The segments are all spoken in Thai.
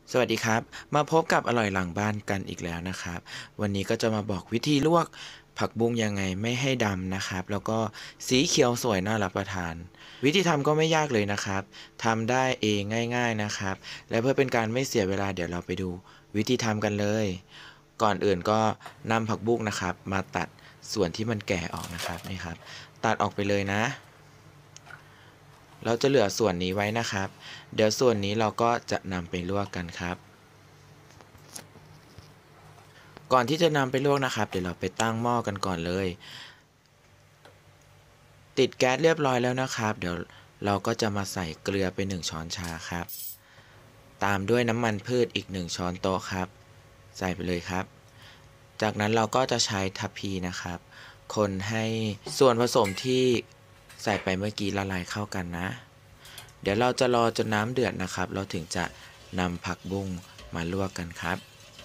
สวัสดีครับมาพบกับอร่อยหลังบ้านกันอีกแล้วนะครับวันนี้ก็จะมาบอกวิธีลวกผักบุ้งยังไงไม่ให้ดำนะครับแล้วก็สีเขียวสวยน่ารับประทานวิธีทำก็ไม่ยากเลยนะครับทำได้เองง่ายๆนะครับและเพื่อเป็นการไม่เสียเวลาเดี๋ยวเราไปดูวิธีทำกันเลยก่อนอื่นก็นำผักบุ้งนะครับมาตัดส่วนที่มันแก่ออกนะครับนี่ครับตัดออกไปเลยนะเราจะเหลือส่วนนี้ไว้นะครับเดี๋ยวส่วนนี้เราก็จะนำไปลวกกันครับ ก่อนที่จะนำไปลวกนะครับเดี๋ยวเราไปตั้งหม้อกันก่อนเลยติดแก๊สเรียบร้อยแล้วนะครับเดี๋ยวเราก็จะมาใส่เกลือไป1ช้อนชาครับตามด้วยน้ำมันพืชอีก1ช้อนโต๊ะครับใส่ไปเลยครับจากนั้นเราก็จะใช้ทัพพีนะครับคนให้ส่วนผสมที่ใส่ไปเมื่อกี้ละลายเข้ากันนะเดี๋ยวเราจะรอจนน้ำเดือดนะครับเราถึงจะนำผักบุ้งมาลวกกันครับ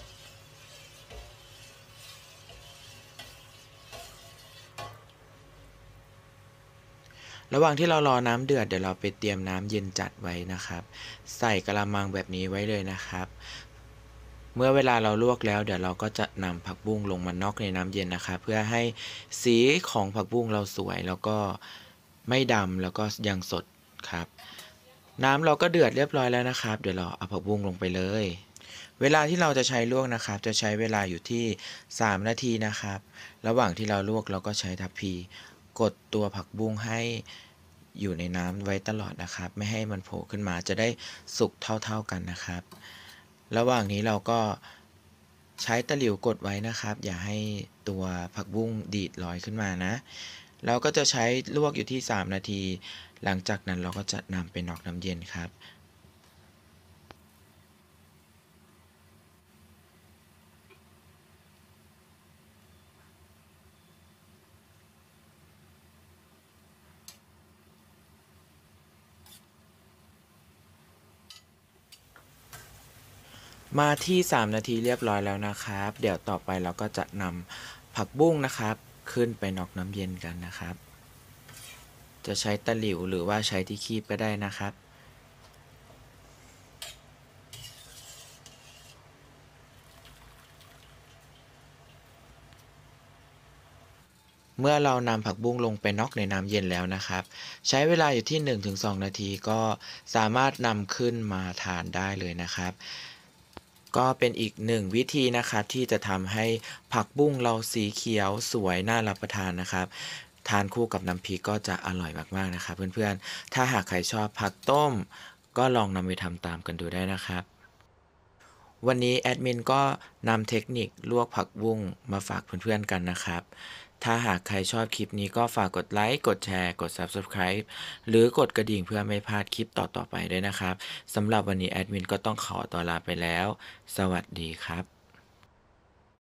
ระหว่างที่เรารอน้ำเดือดเดี๋ยวเราไปเตรียมน้ำเย็นจัดไว้นะครับใส่กะละมังแบบนี้ไว้เลยนะครับเมื่อเวลาเราลวกแล้วเดี๋ยวเราก็จะนำผักบุ้งลงมาน็อกในน้ำเย็นนะครับเพื่อให้สีของผักบุ้งเราสวยแล้วก็ไม่ดำแล้วก็ยังสดครับน้ำเราก็เดือดเรียบร้อยแล้วนะครับเดี๋ยวเราเอาผักบุ้งลงไปเลยเวลาที่เราจะใช้ลวกนะครับจะใช้เวลาอยู่ที่3นาทีนะครับระหว่างที่เราลวกเราก็ใช้ทัพพีกดตัวผักบุ้งให้อยู่ในน้ำไว้ตลอดนะครับไม่ให้มันโผล่ขึ้นมาจะได้สุกเท่าๆกันนะครับระหว่างนี้เราก็ใช้ตะหลิวกดไว้นะครับอย่าให้ตัวผักบุ้งดีดลอยขึ้นมานะเราก็จะใช้ลวกอยู่ที่3นาทีหลังจากนั้นเราก็จะนำไปน็อกน้ำเย็นครับ มาที่3นาทีเรียบร้อยแล้วนะครับเดี๋ยวต่อไปเราก็จะนำผักบุ้งนะครับขึ้นไปน็อกน้ำเย็นกันนะครับจะใช้ตะหลิวหรือว่าใช้ที่คีบก็ได้นะครับเมื่อเรานำผักบุ้งลงไปน็อกในน้ำเย็นแล้วนะครับใช้เวลาอยู่ที่1-2นาทีก็สามารถนำขึ้นมาทานได้เลยนะครับก็เป็นอีกหนึ่งวิธีนะครับที่จะทำให้ผักบุ้งเราสีเขียวสวยน่ารับประทานนะครับทานคู่กับน้ำพริกก็จะอร่อยมากๆนะครับเพื่อนๆถ้าหากใครชอบผักต้มก็ลองนำไปทำตามกันดูได้นะครับวันนี้แอดมินก็นำเทคนิคลวกผักบุ้งมาฝากเพื่อนๆกันนะครับถ้าหากใครชอบคลิปนี้ก็ฝากกดไลค์กดแชร์กด Subscribe หรือกดกระดิ่งเพื่อไม่พลาดคลิปต่อๆไปด้วยนะครับสำหรับวันนี้แอดมินก็ต้องขอตัวลาไปแล้วสวัสดีครับ